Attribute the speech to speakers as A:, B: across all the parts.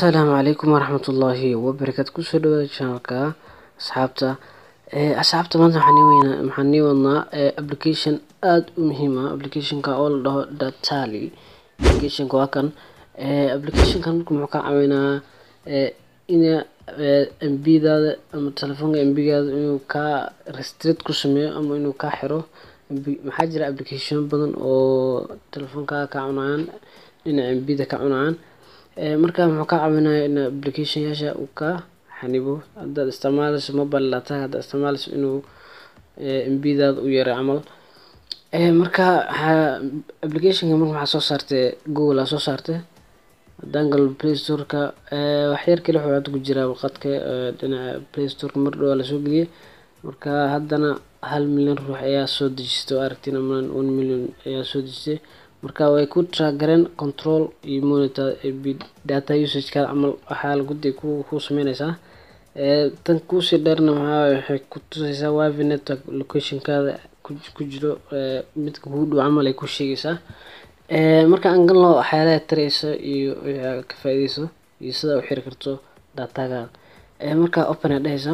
A: السلام عليكم ورحمة الله وبركاته. كل سنة شانكا أصحابتا أصحابتا ما محني ونا application آد مهمة application كأول ده تالي application كواكن application كان ممكن عمينا إن MB ده أما التلفون MB ده إنه كا restrict كسمه أما إنه كحره محاجر application بدن أو تلفون كعنان إن MB ده كعنان marka wuxuu ka caawinayaa in application yaasha uu ka xanibo hadda isticmaalayso mobile data hadda isticmaalayso inuu MB-daada u yara camal marka application-ka marka waxa soo saartay Google soo saartay dangal Play Store-ka wax yar kale wuxuu ku jiraa waqadka dhinaca Play Store-ka mar dhow la soo geliyay marka haddana 1 milyan ruux ayaa soo dejistay aragtina 1 milyan ayaa soo dejistay marka way ku track-gareyn control iyo monitor data usage ka amal waxa la guddi ku sameynaysaa tan ku sii dheerna waxay ku tusaysaa wifi network location-kaada ku jiro midka ugu dhow amal ay ku sheegaysaa marka aan galno waxyaalaha taraysa iyo ka faa'iideyso iyo sida u xiri karto data-ga marka open adaysa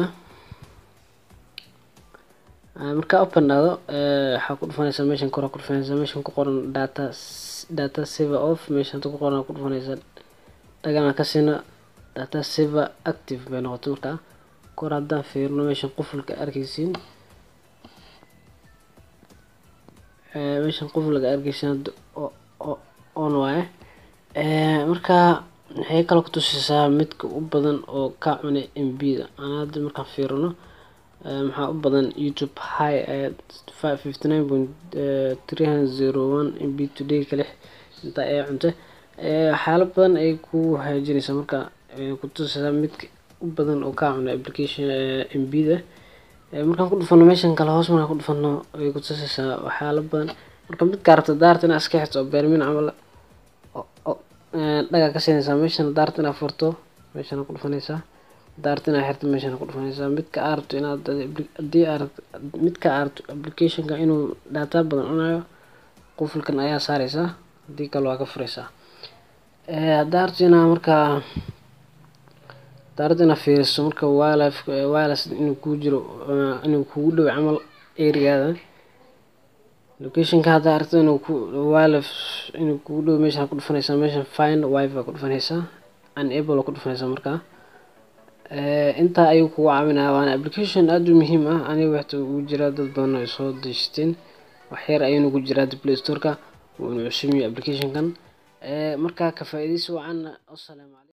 A: marka open dado waxa ku dhufanaysaa meeshan kor ku dhufanaysaa meeshan ku qoran data saver off meeshan ku qoran ku dhufanaysaa dagana ka sina data saver active bay noqoto marka kor hadaan fiirno meeshan qufulka arkaysiin meeshan qufulka arkaysiin on waaye marka waxay kala ku tusaysaa midka u badan oo ka cunay MB-da aan hadda marka fiirno maxaa u badan YouTube high 559.301 MB today kale inta ay cunto xaalad badan ay ku hagaajinaysaa marka ku tusaysaa midka u badan oo ka cunay application MB-da markaan ku dhufano meeshan kala hoos markaan ku dhufano ay ku tusaysaa xaalad badan marka mid gaarto daartana iska xirto beermin amal dhaga ka siinaysaa meeshan daartana furto meeshan ku dhufanaysaa daartina xirta meeshan ku dhufanaysaa midka aarto inaad midka aarto application-ka inuu data badan cunayo qufulkan ayaa saaraysaa hadii kale waa ka furaysaa daartina marka daartina fiiriso marka wireless inuu ku jiro inuu kugu dhow camal area-da location-ka hadda aragto inuu wireless inuu kugu dhow meeshan ku dhufanaysaa meeshan find wifi ku dhufanaysaa enable ku dhufanaysaa marka inta ayuu ku caawinayaa waana application aad u muhiim ah aniga waxa uu jiraa dad badan oo soo dejisteen wax yar ayuu ku jiraa Play Store-ka oo uu cusub application-kan marka ka faa'iideyso wacan. Assalaamu